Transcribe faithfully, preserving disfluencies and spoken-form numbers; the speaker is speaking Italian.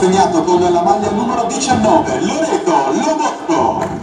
segnato con la maglia numero diciannove, Loreto Lobotto.